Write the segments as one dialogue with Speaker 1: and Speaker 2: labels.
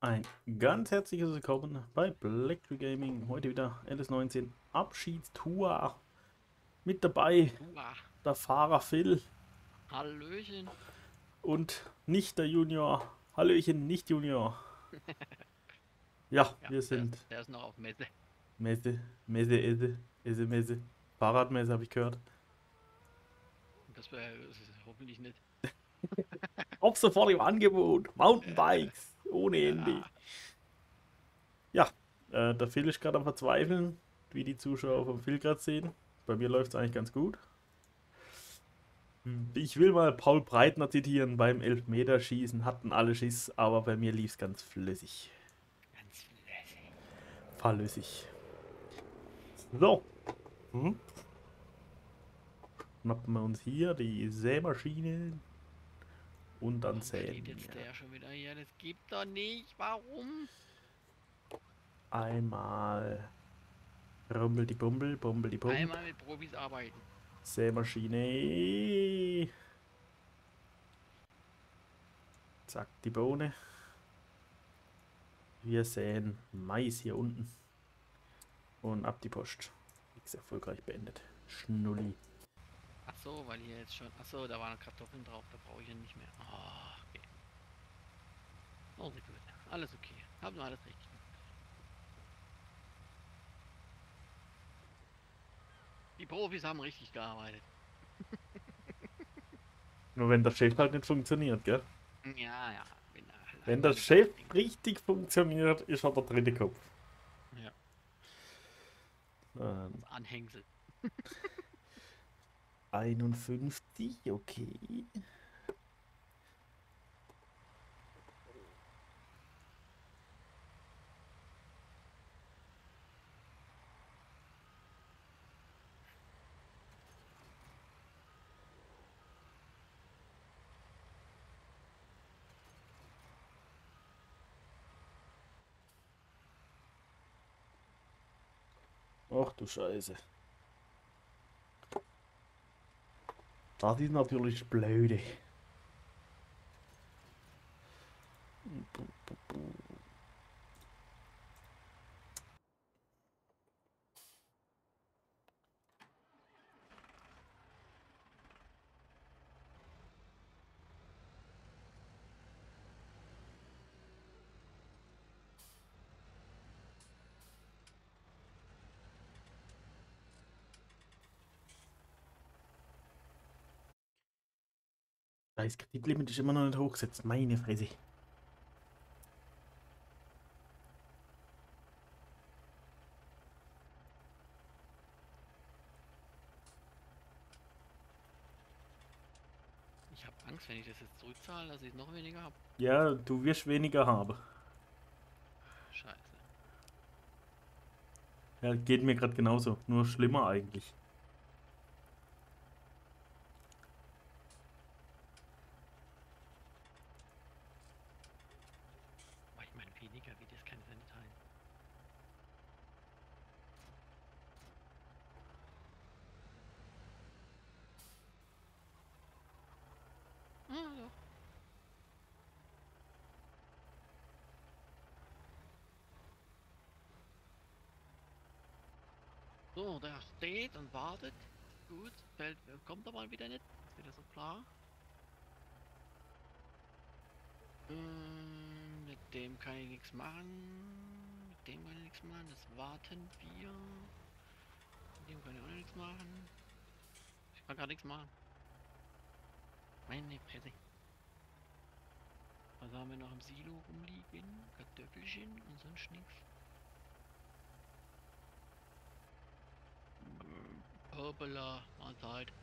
Speaker 1: Ein ganz herzliches Willkommen bei Blacktree Gaming. Heute wieder LS19 Abschiedstour. Mit dabei
Speaker 2: Uah,
Speaker 1: der Fahrer Phil
Speaker 2: Hallöchen.
Speaker 1: und nicht der Junior. Hallöchen, nicht Junior. Ja,
Speaker 2: Ja,
Speaker 1: wir
Speaker 2: der ist,
Speaker 1: sind
Speaker 2: der ist noch auf Messe.
Speaker 1: Messe. Fahrradmesse habe ich gehört.
Speaker 2: Das wäre hoffentlich nicht.
Speaker 1: Auch sofort im Angebot.
Speaker 2: Äh,
Speaker 1: Mountainbikes ohne Ende.
Speaker 2: ja,
Speaker 1: Ja, der Phil ist gerade am Verzweifeln, wie die Zuschauer vom Phil gerade sehen. Bei mir läuft es eigentlich ganz gut. Ich will mal Paul Breitner zitieren, beim Elfmeterschießen hatten alle Schiss, aber bei mir lief es ganz flüssig.
Speaker 2: ganz flüssig.
Speaker 1: Fahrlüssig. So, schnappen wir uns hier die Sämaschine und dann
Speaker 2: Warum steht
Speaker 1: säen
Speaker 2: jetzt
Speaker 1: wir.
Speaker 2: der schon wieder hier? Das gibt doch nicht. Warum?
Speaker 1: Einmal rumbel die Bumbel die Pump.
Speaker 2: Einmal mit Profis arbeiten.
Speaker 1: Sämaschine. Zack, die Bohne. Wir säen Mais hier unten. Und ab die Post. Nichts erfolgreich beendet. Schnulli.
Speaker 2: Ach so, weil hier jetzt schon. Ach so, da waren Kartoffeln drauf. Da brauche ich ihn nicht mehr. Oh, okay. Oh, sehr gut. Alles okay. Haben wir alles richtig gemacht. Die Profis haben richtig gearbeitet.
Speaker 1: Nur wenn der Chef halt nicht funktioniert, gell?
Speaker 2: Ja, ja. Wenn
Speaker 1: Wenn der
Speaker 2: alleine
Speaker 1: Chef
Speaker 2: das Ding.
Speaker 1: richtig funktioniert, ist er der dritte Kopf.
Speaker 2: Ja,
Speaker 1: Ähm,
Speaker 2: das Anhängsel.
Speaker 1: 51, okay. Ach du Scheiße. Das ist natürlich blöde. Das Kreditlimit ist immer noch nicht hochgesetzt. Meine Fresse.
Speaker 2: Ich habe Angst, wenn ich das jetzt zurückzahle, dass ich noch weniger habe.
Speaker 1: Ja, du wirst weniger haben.
Speaker 2: Scheiße.
Speaker 1: Ja, geht mir gerade genauso. Nur schlimmer eigentlich.
Speaker 2: Aber ich meine, weniger wie das kann ich ja nicht teilen. Ah, doch. So, der steht und wartet. Gut, fällt, kommt aber wieder nicht. Ist wieder so klar. Mit dem kann ich nichts machen. Mit dem kann ich nichts machen. Das warten wir. Mit dem kann ich auch nichts machen. Ich kann gar nichts machen. Meine Fresse. Was haben wir noch im Silo rumliegen? Kartoffelchen und sonst nichts. Hoppala, Mahlzeit.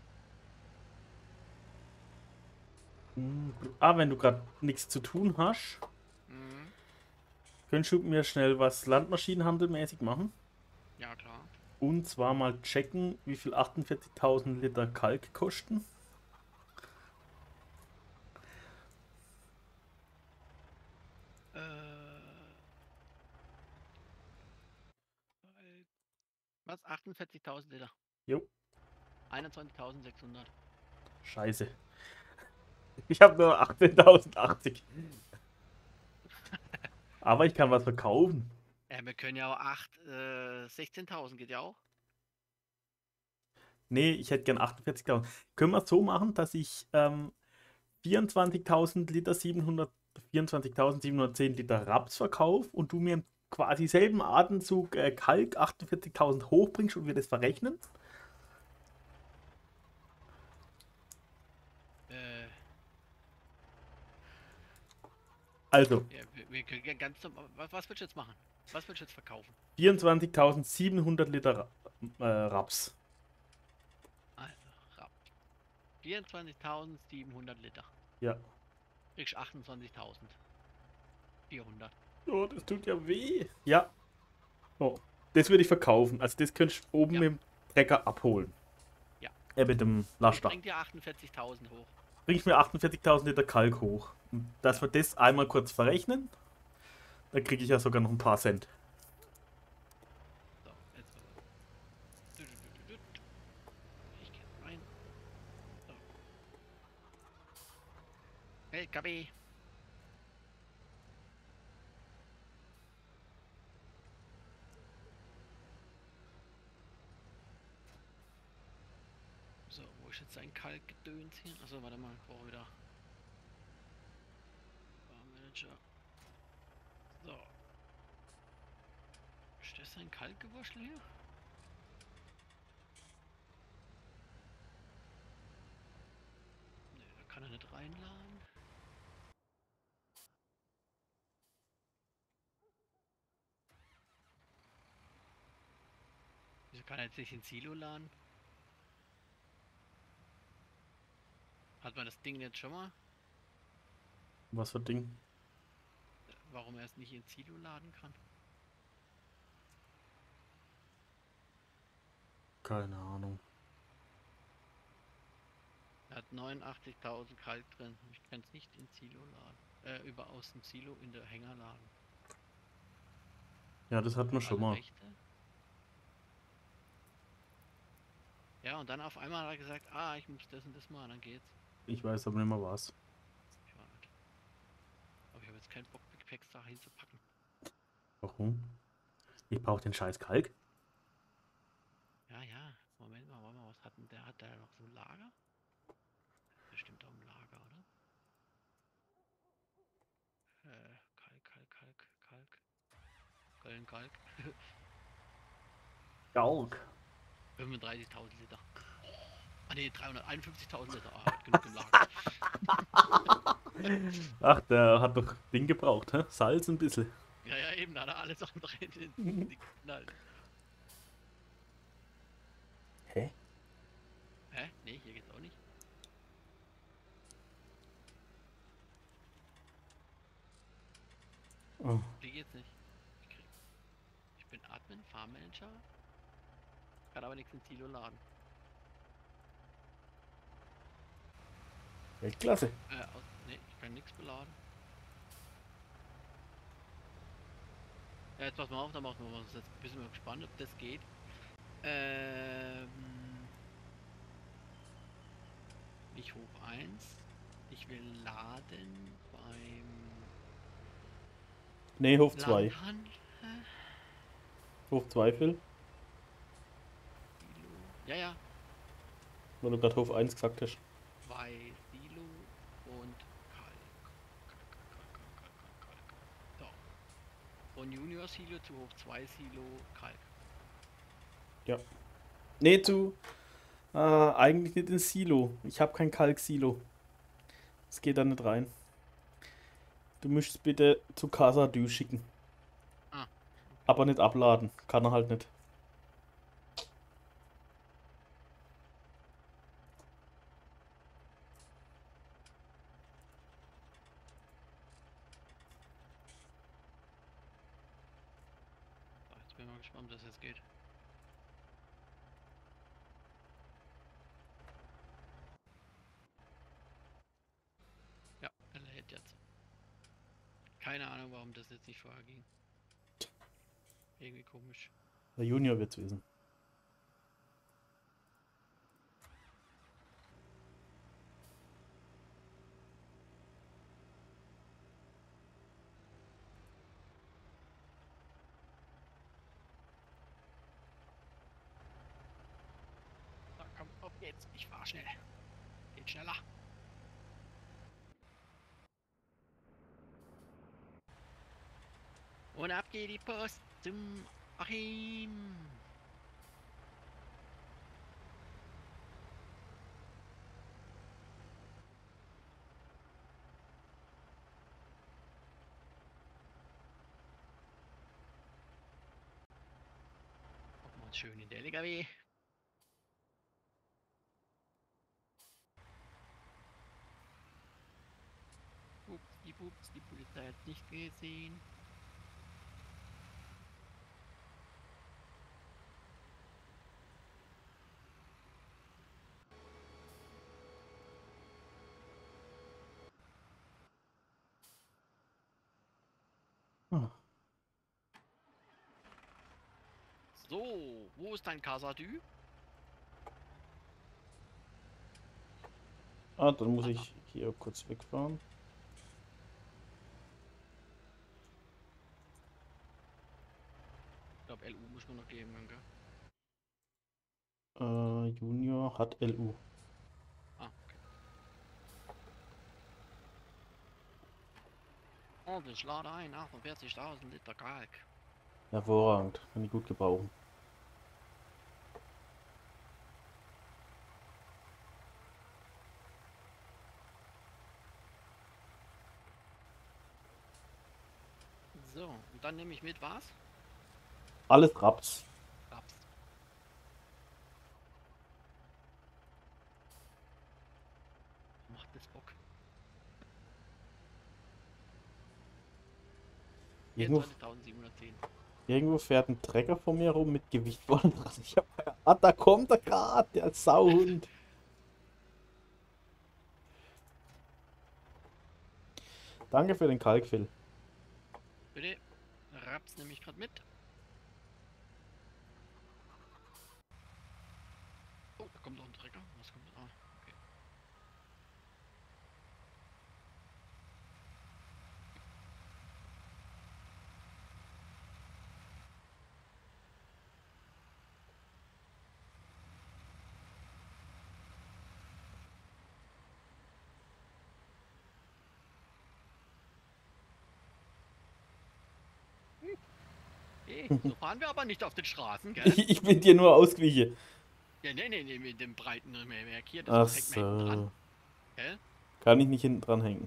Speaker 1: Ah, wenn du gerade nichts zu tun hast,
Speaker 2: Mhm.
Speaker 1: könntest du mir schnell was Landmaschinenhandelmäßig machen?
Speaker 2: Ja, klar.
Speaker 1: Und zwar mal checken, wie viel 48.000 Liter Kalk kosten.
Speaker 2: Äh, was? 48.000 Liter.
Speaker 1: Jo,
Speaker 2: 21.600.
Speaker 1: scheiße. Ich habe nur 18.080. Aber ich kann was verkaufen.
Speaker 2: Ja, wir können ja auch 16.000 geht ja auch.
Speaker 1: Nee, ich hätte gern 48.000. Können wir es so machen, dass ich 24.000 Liter 24.710 Liter Raps verkaufe und du mir im quasi selben Atemzug Kalk 48.000 hochbringst und wir das verrechnen?
Speaker 2: Äh,
Speaker 1: Also
Speaker 2: ja, wir können ja ganz normal. Was willst du jetzt machen? Was willst du jetzt verkaufen?
Speaker 1: 24.700 Liter Raps.
Speaker 2: Also, Rapp. 24.700 Liter.
Speaker 1: Ja.
Speaker 2: Kriegst 28.400.
Speaker 1: Oh, das tut ja weh. Ja. Oh, das würde ich verkaufen. Also das könntest du oben
Speaker 2: Ja,
Speaker 1: mit dem Trecker abholen.
Speaker 2: ja.
Speaker 1: Mit dem
Speaker 2: Ich
Speaker 1: Laster.
Speaker 2: bring dir 48.000 hoch.
Speaker 1: Bring ich mir 48.000 Liter Kalk hoch. Und dass
Speaker 2: Ja.
Speaker 1: wir das einmal kurz verrechnen, dann kriege ich ja sogar noch ein paar Cent.
Speaker 2: So, jetzt pass auf. Ich geh rein. So. LKW. So, wo ist jetzt ein Kalkgedöns hier? Achso, warte mal, ich brauche wieder Manager. So. Ist das ein Kalkgewuschel hier? Ne, da kann er nicht reinladen. Wieso kann er jetzt nicht ins Silo laden? Hat man das Ding jetzt schon mal?
Speaker 1: Was für Ding?
Speaker 2: Warum er es nicht ins Silo laden kann?
Speaker 1: Keine Ahnung.
Speaker 2: Er hat 89.000 Kalk drin. Ich kann es nicht ins Silo laden. Über aus dem Silo in der Hänger laden.
Speaker 1: Ja, das hatten wir schon
Speaker 2: Alle
Speaker 1: mal.
Speaker 2: Rechte. Ja, und dann auf einmal hat er gesagt, ah, ich muss das und das machen, dann geht's.
Speaker 1: Ich weiß aber nicht mehr was.
Speaker 2: Ich war nicht. Aber ich habe jetzt keinen Bock, Big Packs da hinzupacken.
Speaker 1: Warum? Ich brauche den scheiß Kalk.
Speaker 2: Ja, ja. Moment mal, warte mal, was hat denn der? Hat der noch so ein Lager? Bestimmt auch ein Lager, oder? Kalk, Kalk, Kalk, Kalk. Köln, Kalk.
Speaker 1: Kalk.
Speaker 2: 35.000 Liter. Ah ne, 351.000 Liter. Ah, hat genug im Lager.
Speaker 1: Ach, der hat doch Ding gebraucht, hä? Salz ein bisschen.
Speaker 2: Ja, ja, eben, da hat er alles andere in die geknallt.
Speaker 1: Hä?
Speaker 2: Hä? Ne, hier geht's auch nicht.
Speaker 1: Oh.
Speaker 2: Hier geht's nicht. Ich bin Admin, Farmmanager. Kann aber nichts ins Silo laden.
Speaker 1: Weltklasse.
Speaker 2: Ne, ich kann nichts beladen. Ja, jetzt pass mal auf, dann machen wir uns jetzt ein bisschen mal gespannt, ob das geht. Ähm, nicht hoch 1. Ich will laden beim
Speaker 1: Nee, Hof 2.
Speaker 2: Landhandel.
Speaker 1: Hof 2, Phil.
Speaker 2: Silo. Ja, ja.
Speaker 1: Weil du gerade Hof 1 gesagt hast.
Speaker 2: 2 Silo und Kalk. Kalk. So. Von Junior Silo zu Hoch 2 Silo Kalk.
Speaker 1: Ja. Nee, eigentlich nicht ins Silo. Ich habe kein Kalk-Silo. Es geht da nicht rein. Du müsstest bitte zu Casa Dü schicken.
Speaker 2: Ah.
Speaker 1: Aber nicht abladen. Kann er halt nicht.
Speaker 2: So, jetzt bin ich mal gespannt, ob das jetzt geht. Ja, er lädt jetzt. Keine Ahnung, warum das jetzt nicht vorher ging. Irgendwie komisch.
Speaker 1: Der Junior wird's wissen.
Speaker 2: Jetzt, ich fahr schnell. Geht schneller. Und ab geht die Post zum Achim. Gucken wir uns schön in der LKW. Ups, die Polizei hat nicht gesehen.
Speaker 1: Ah,
Speaker 2: So, wo ist dein Casadü?
Speaker 1: dann muss ich hier kurz wegfahren.
Speaker 2: Ich glaube, LU muss man noch geben, gell?
Speaker 1: Junior hat LU.
Speaker 2: Ah, okay. Und ich lade ein, 48.000 Liter Kalk.
Speaker 1: Hervorragend, kann ich gut gebrauchen.
Speaker 2: So, und dann nehme ich mit was?
Speaker 1: Alles Raps.
Speaker 2: Raps. Macht das Bock.
Speaker 1: Irgendwo,
Speaker 2: 24.710.
Speaker 1: irgendwo fährt ein Trecker vor mir rum mit Gewicht vorne dran. Da kommt er gerade, der Sauhund. Danke für den Kalkfill.
Speaker 2: Bitte, Raps nehme ich gerade mit. Oh, da kommt noch ein Trecker. Was kommt da? Ah, okay. So fahren wir aber nicht auf den Straßen, gell?
Speaker 1: Ich bin dir nur ausgewichen.
Speaker 2: Ja, nee, mit dem breiten Regelwerk hier,
Speaker 1: Ach
Speaker 2: das hängt mir hinten dran,
Speaker 1: so.
Speaker 2: gell?
Speaker 1: Kann ich nicht hinten dran hängen.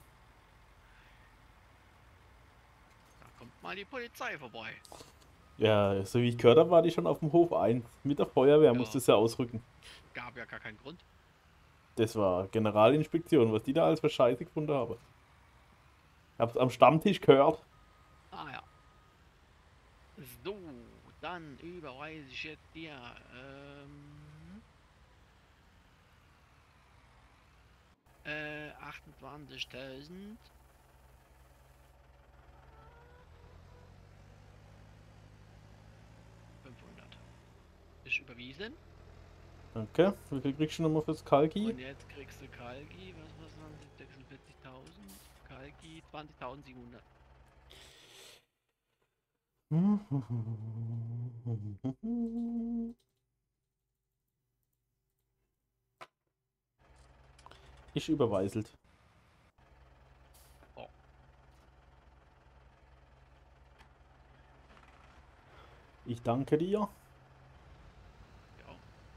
Speaker 2: Da kommt mal die Polizei vorbei.
Speaker 1: Ja, so wie ich gehört habe, war die schon auf dem Hof ein. Mit der Feuerwehr musste
Speaker 2: Ja,
Speaker 1: es ja ausrücken.
Speaker 2: gab ja gar keinen Grund.
Speaker 1: Das war Generalinspektion, was die da alles für Scheiße gefunden haben. Hab's am Stammtisch gehört.
Speaker 2: Ah ja. So, dann überweise ich jetzt dir 28.500. Ist überwiesen.
Speaker 1: Danke. Wie viel kriegst du nochmal fürs Kalki?
Speaker 2: Und jetzt kriegst du Kalki, was waren das? 46.000. Kalki 20.700.
Speaker 1: Ich überweiselt.
Speaker 2: Oh.
Speaker 1: Ich danke dir.
Speaker 2: Ja.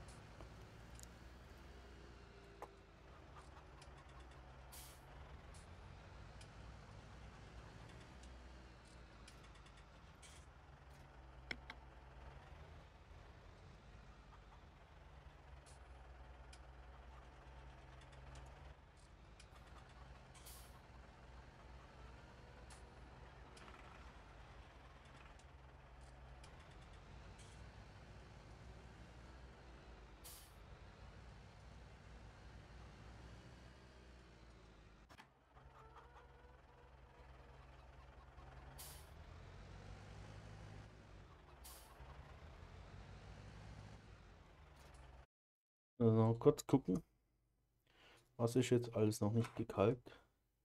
Speaker 1: Also kurz gucken. Was ist jetzt alles noch nicht gekalkt?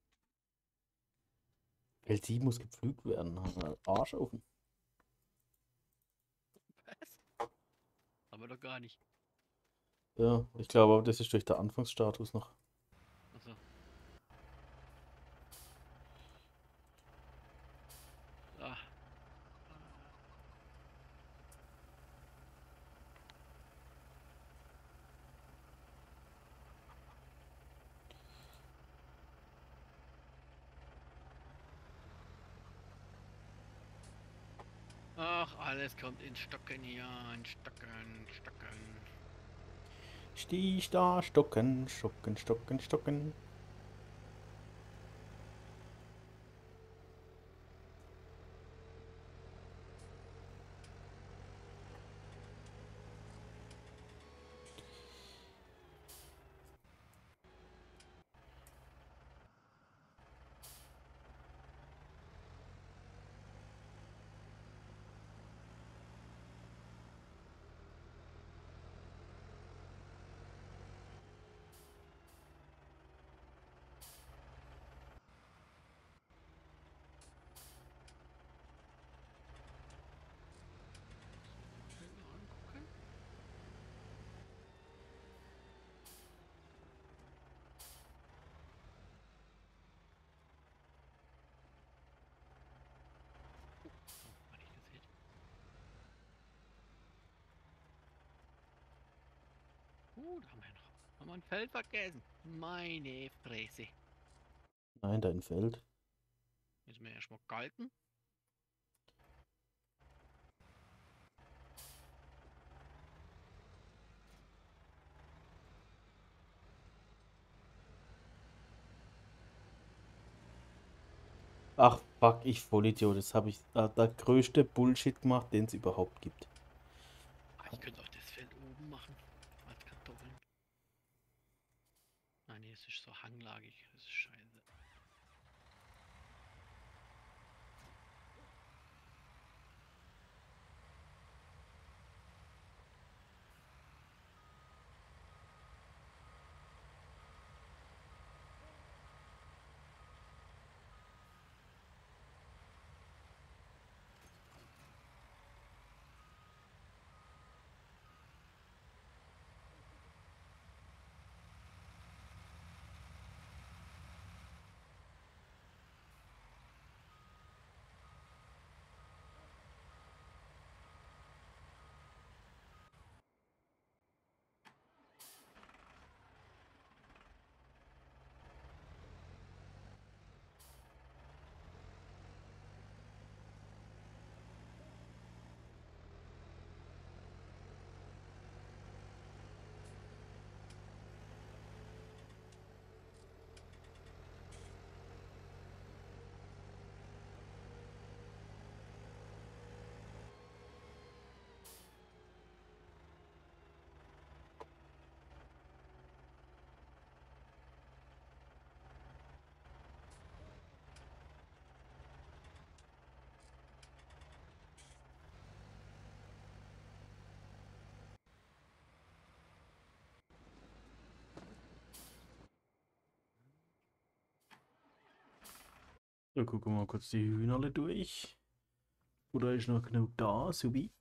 Speaker 1: Feld 7 muss gepflügt werden. Arsch offen.
Speaker 2: Was? Aber doch gar nicht.
Speaker 1: Ja, ich glaube aber, das ist durch den Anfangsstatus noch.
Speaker 2: Also, ah, ach, alles kommt ins Stocken hier, in Stocken, Stocken.
Speaker 1: Stich da, stocken, stocken, stocken, stocken.
Speaker 2: Schön angucken. So, war nicht gesehen. Da haben wir ein Feld vergessen. Meine Fresse.
Speaker 1: Nein, dein Feld.
Speaker 2: Müssen wir erstmal galten.
Speaker 1: Ach, fuck, ich Vollidiot. Das habe ich der größte Bullshit gemacht, den es überhaupt gibt.
Speaker 2: Ah, ich könnte auch das Feld oben machen. Als Kartoffeln. Ah nee, es ist so hanglagig. Das ist scheiße.
Speaker 1: So, gucken wir mal kurz die Hühnerle durch. Oder ist noch genug da, Subi?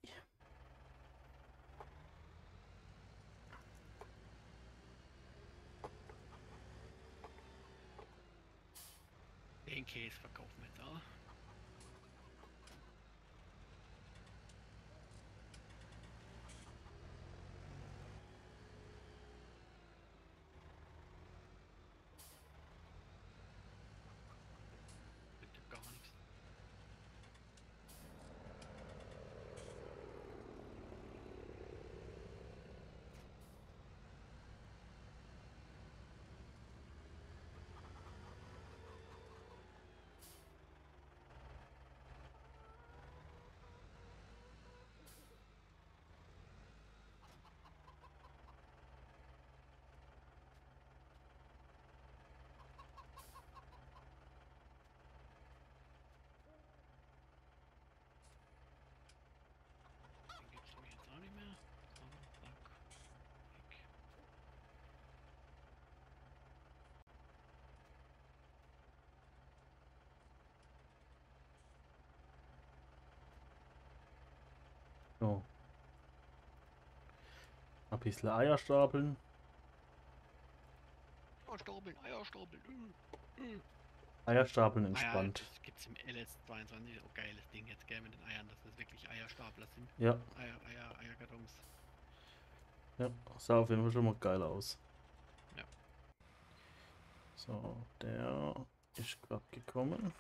Speaker 2: Den Käse verkaufen wir jetzt auch. Bringt ja gar nichts.
Speaker 1: Ein bisschen Eier stapeln.
Speaker 2: Eierstapeln.
Speaker 1: Eier stapeln
Speaker 2: Eier,
Speaker 1: entspannt.
Speaker 2: das gibt's im LS22, auch geiles Ding jetzt, gell, mit den Eiern, dass das wirklich Eierstapler sind.
Speaker 1: Ja,
Speaker 2: Eierkartons.
Speaker 1: ja, sah auf jeden Fall schon mal geil aus.
Speaker 2: Ja.
Speaker 1: So, der ist gerade gekommen.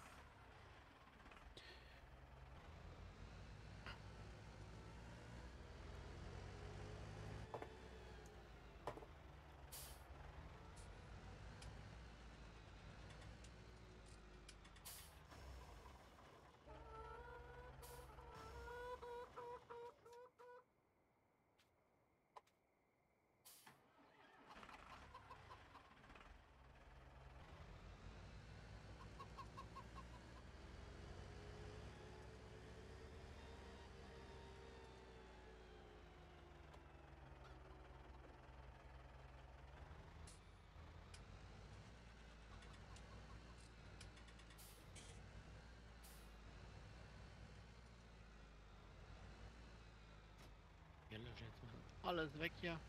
Speaker 2: Ja, lösch jetzt mal alles weg hier.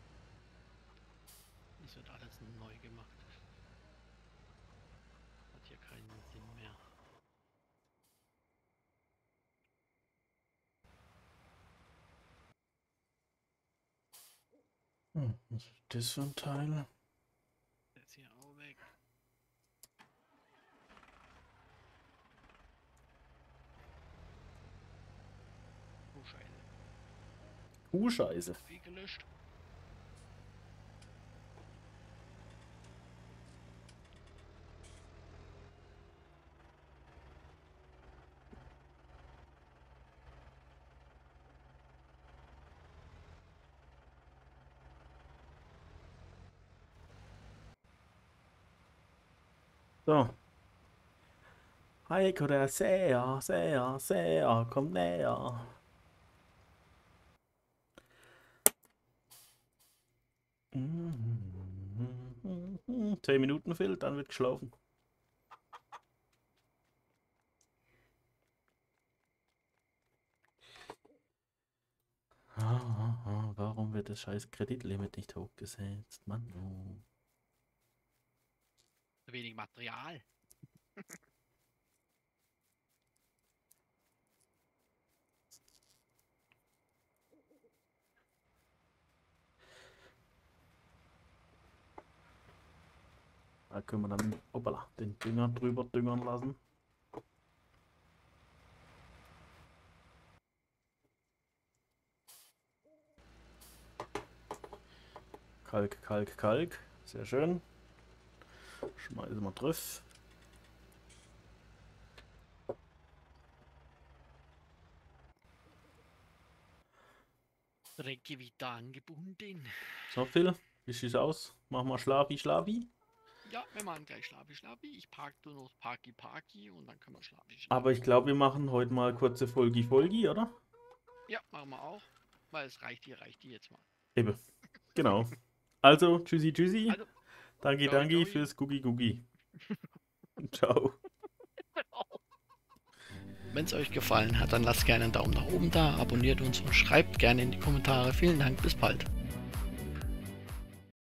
Speaker 2: Es wird alles neu gemacht. Hat hier keinen Sinn mehr.
Speaker 1: Was ist das für ein Teil?
Speaker 2: Der ist hier auch weg. Oh Scheiße.
Speaker 1: Kuhscheiße.
Speaker 2: Wie gelöscht.
Speaker 1: So. Heiko der Seher, komm näher. Mhm. 10 Minuten fehlt, dann wird geschlafen. Warum wird das scheiß Kreditlimit nicht hochgesetzt? Mann. Oh.
Speaker 2: Wenig Material.
Speaker 1: Da können wir dann hoppala, den Dünger drüber düngern lassen. Kalk, Kalk, Kalk. Sehr schön. Schmeißen wir drauf.
Speaker 2: Recke wieder angebunden.
Speaker 1: So viel. Wie sieht's aus? Machen wir Schlafi, Schlafi.
Speaker 2: Ja, wir machen gleich Schlafi. Ich park du noch Parki und dann können wir Schlafi.
Speaker 1: Aber ich glaube, wir machen heute mal kurze Folgi, oder?
Speaker 2: Ja, machen wir auch. Weil es reicht die jetzt mal.
Speaker 1: Eben. Genau. Also, tschüssi, tschüssi.
Speaker 2: Also,
Speaker 1: Danke,
Speaker 2: ciao,
Speaker 1: danke
Speaker 2: ciao.
Speaker 1: fürs Gugi. Ciao.
Speaker 2: Wenn es euch gefallen hat, dann lasst gerne einen Daumen nach oben da, abonniert uns und schreibt gerne in die Kommentare. Vielen Dank, bis bald.